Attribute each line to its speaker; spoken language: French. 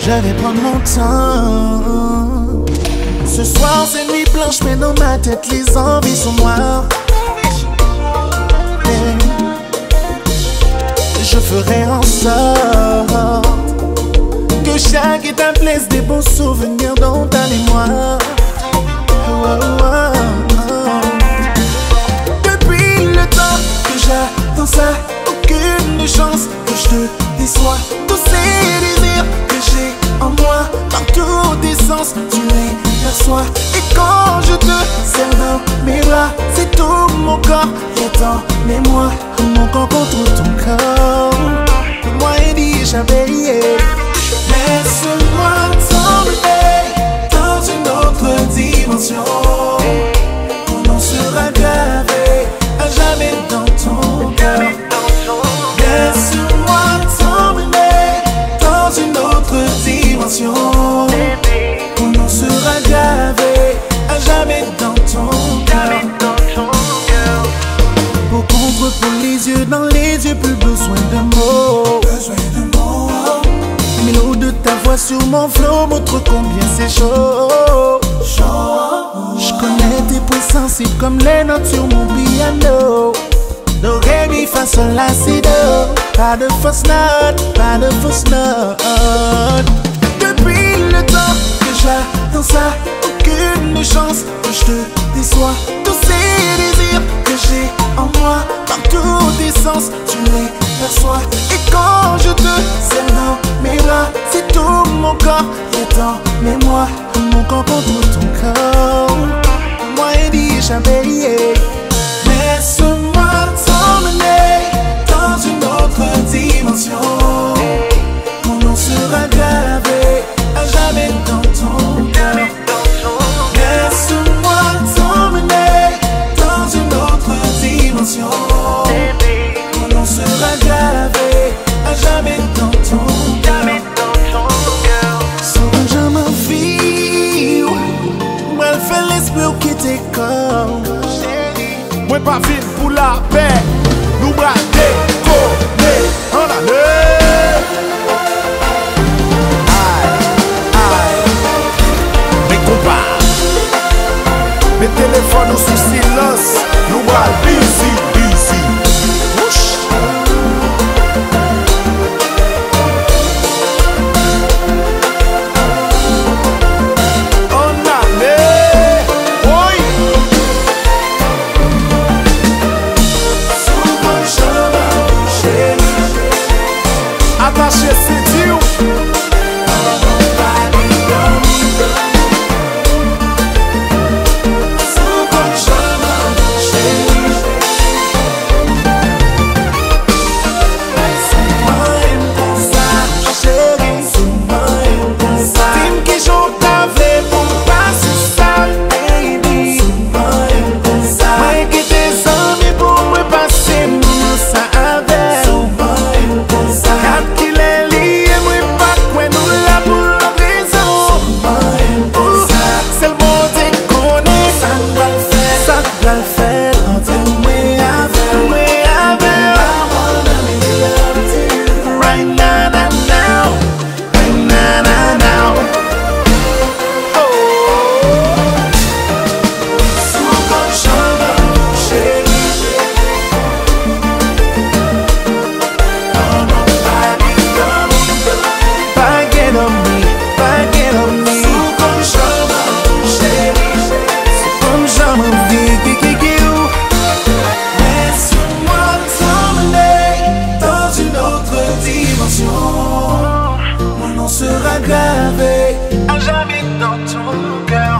Speaker 1: je vais prendre mon temps. Ce soir c'est nuit blanche, mais dans ma tête les envies sont noires. Je ferai en sorte que chaque étape laisse des beaux souvenirs dans ta mémoire. Depuis le temps que j'attends ça, aucune chance que je te déçois. Tous ces désirs que j'ai en moi, par tous tes sens, tu les perçois. Et quand je te serre dans mes bras, c'est tout mon corps qui est en mémoire. Mon corps contre ton corps, moi et dit jamais. Laisse-moi t'emmener dans une autre dimension. Mon nom sera gravé à jamais dans ton cœur. Laisse-moi t'emmener dans une autre dimension. Mon nom sera gravé à jamais dans ton cœur. Pour contre, pour les yeux dans les yeux, plus besoin de mots. Mais l'eau de ta voix sur mon flow montre combien c'est chaud. Je connais tes points sensibles comme les notes sur mon piano. Do, ré, mi, fa, sol, la, si, do. Pas de fausse note, pas de fausse note. Depuis le temps que j'attends ça, aucune chance que je te déçois. Tous ces désirs que j'ai en moi, par tous tes sens, tu les perçois. Et quand je te serre dans mes bras, c'est tout mon corps qui est en mémoire. Mon corps contre ton corps, moi et dit jamais. Laisse-moi t'emmener dans une autre dimension. Mon nom sera gravé à jamais dans ton cœur. Laisse-moi t'emmener dans une autre dimension. Mon nom sera gravé à jamais dans ton cœur. Sans jamais vivre, moi elle fait l'esprit qui t'écoute.
Speaker 2: Moi pas vite pour la paix, nous brader, coller, en allée. Aïe, mes compas, mes téléphones sous silence, nous bral busy, busy. Ouch. En allée, oui. Attaché, c'est Dieu.
Speaker 1: Mon nom sera gravé à jamais dans ton cœur.